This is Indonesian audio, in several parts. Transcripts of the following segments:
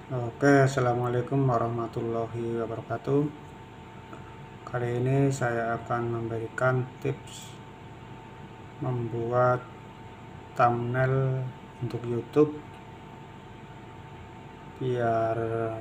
Oke, assalamualaikum warahmatullahi wabarakatuh. Kali ini saya akan memberikan tips membuat thumbnail untuk YouTube biar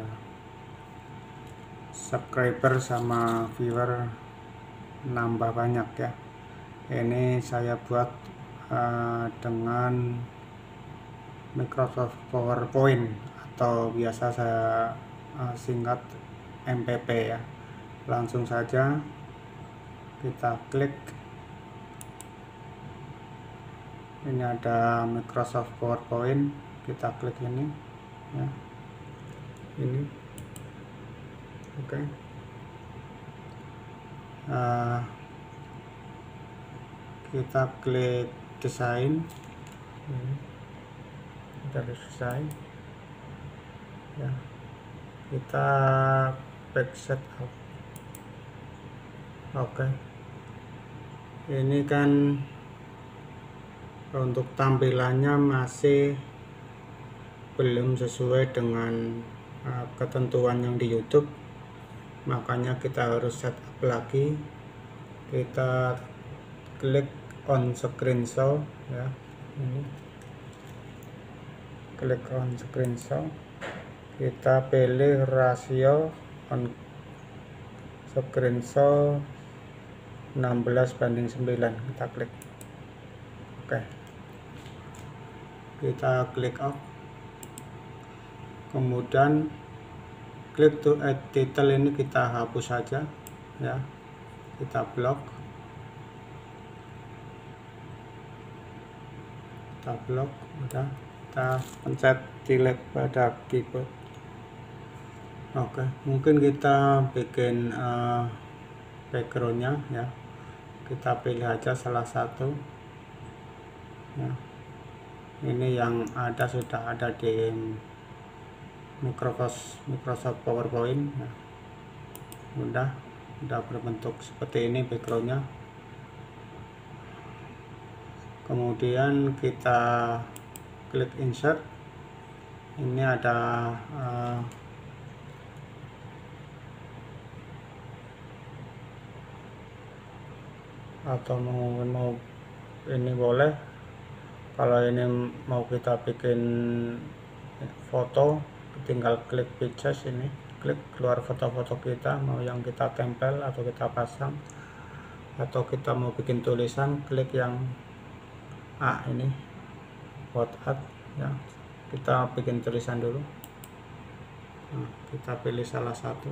subscriber sama viewer nambah banyak ya. Ini saya buat dengan Microsoft PowerPoint atau biasa saya singkat MPP ya. Langsung saja kita klik. Ini ada Microsoft PowerPoint, kita klik ini ya, ini oke. Kita klik desain, kita desain ya, kita back setup. Oke, ini kan untuk tampilannya masih belum sesuai dengan ketentuan yang di YouTube, makanya kita harus setup lagi. Kita klik on screen show ya, ini klik on screen show, kita pilih rasio on screen show 16:9, kita klik. Oke, kita klik off, kemudian klik to add title, ini kita hapus saja ya, kita blok, udah, kita pencet delete pada keyboard. Oke, mungkin kita bikin backgroundnya ya, kita pilih aja salah satu ya. Ini yang sudah ada di Microsoft PowerPoint ya. Udah berbentuk seperti ini backgroundnya. Kemudian kita klik insert, ini ada atau mau ini boleh, kalau ini mau kita bikin foto tinggal klik pictures, ini klik keluar foto-foto kita, mau yang kita tempel atau kita pasang, atau kita mau bikin tulisan, klik yang A ini what art ya, kita bikin tulisan dulu. Nah, kita pilih salah satu,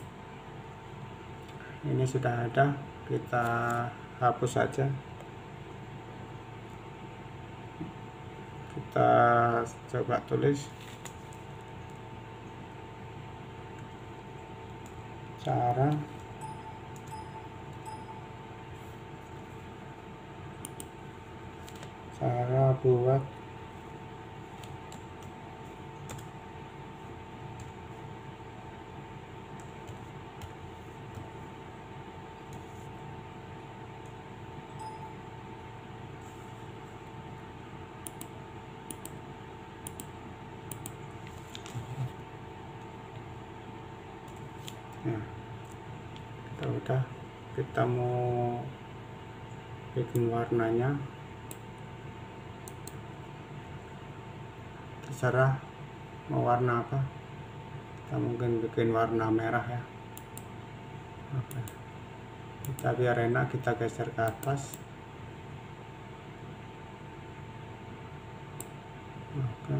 ini sudah ada, kita hapus saja, kita coba tulis cara buat ya, kita mau bikin warnanya, terserah mau warna apa, kita mungkin bikin warna merah ya. Oke, kita biar enak kita geser ke atas. Oke,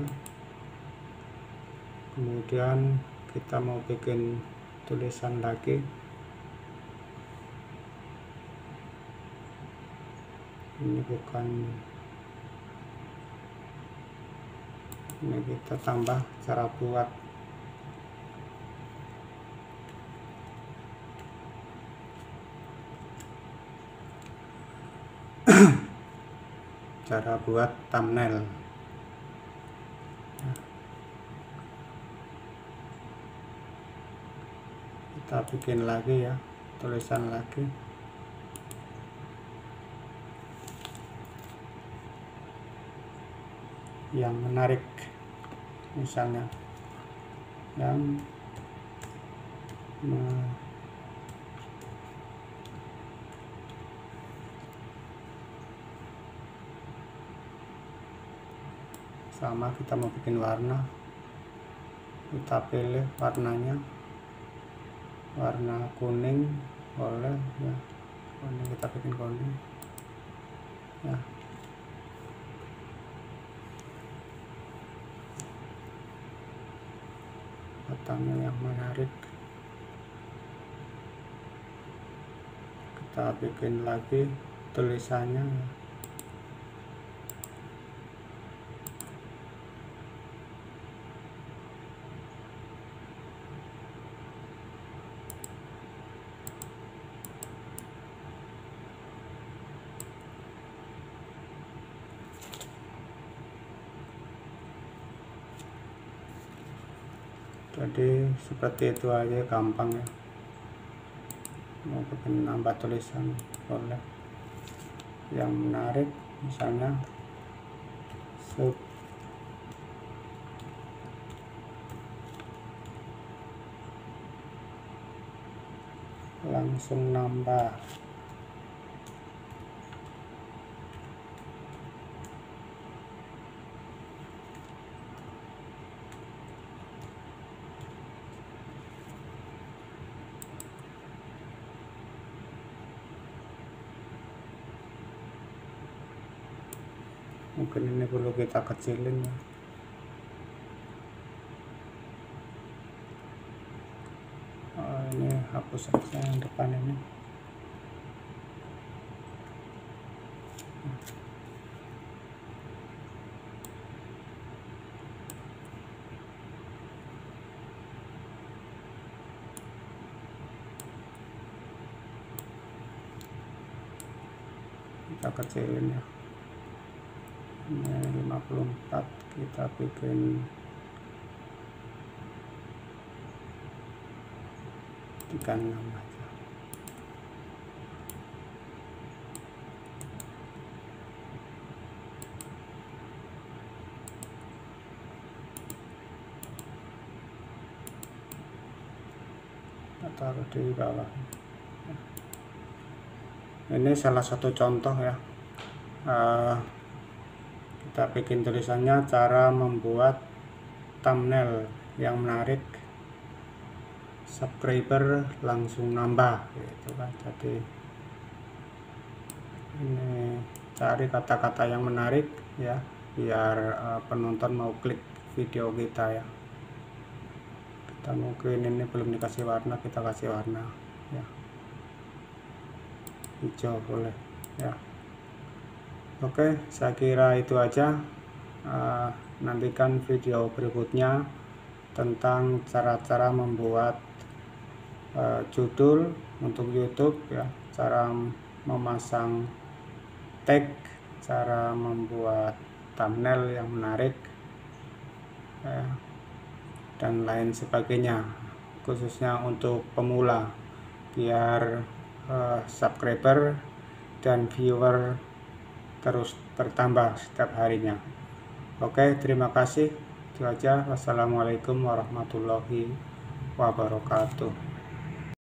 kemudian kita mau bikin tulisan lagi, ini bukan, ini kita tambah cara buat cara buat thumbnail. Kita bikin lagi ya, tulisan lagi, yang menarik misalnya yang sama kita mau bikin warna, kita pilih warnanya warna kuning boleh ya, kuning kita bikin kuning ya. Batangnya yang menarik, kita bikin lagi tulisannya ya. Jadi seperti itu aja, gampang ya. Mau bikin nambah tulisan boleh yang menarik, misalnya sub langsung nambah. Mungkin ini perlu kita kecilin ya. Ini hapus saja yang depan ini. Kita kecilin ya. Ini 54, kita bikin 36 aja. Kita taruh di bawah. Ini salah satu contoh ya. Kita bikin tulisannya, cara membuat thumbnail yang menarik, subscriber langsung nambah gitu kan. Jadi ini cari kata-kata yang menarik ya, biar penonton mau klik video kita ya. Kita mungkin ini belum dikasih warna, kita kasih warna ya, hijau boleh ya. Oke, saya kira itu aja. Nantikan video berikutnya tentang cara-cara membuat judul untuk YouTube ya, cara memasang tag, cara membuat thumbnail yang menarik ya, dan lain sebagainya, khususnya untuk pemula, biar subscriber dan viewer terus bertambah setiap harinya. Oke, terima kasih. Itu aja. Wassalamualaikum warahmatullahi wabarakatuh.